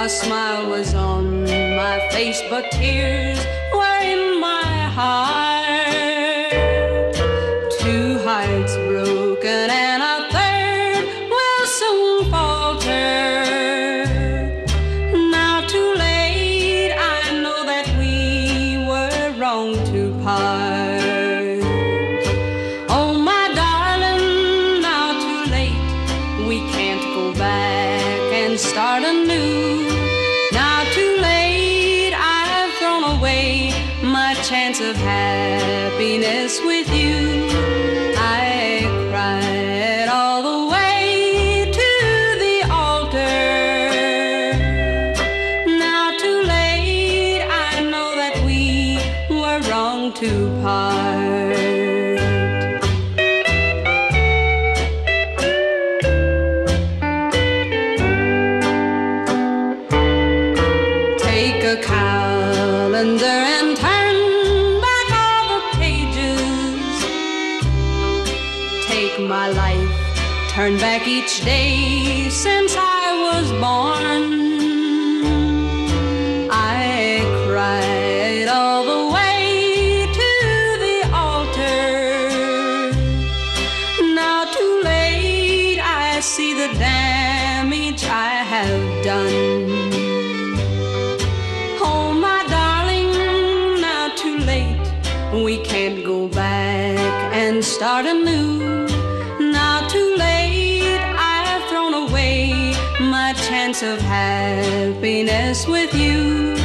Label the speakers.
Speaker 1: A smile was on my face, but tears were in my heart. Two hearts broken and a third will soon falter. Now too late, I know that we were wrong to part. Oh my darling, now too late, we can't go back and start anew. Now too late, I've thrown away my chance of happiness with you. I cried all the way to the altar. Now too late, I know that we were wrong to part. Take a calendar and turn back all the pages. Take my life, turn back each day since I was born. I cried all the way to the altar. Now too late, I see the damage I have done. We can't go back and start anew. Now too late, I've thrown away my chance of happiness with you.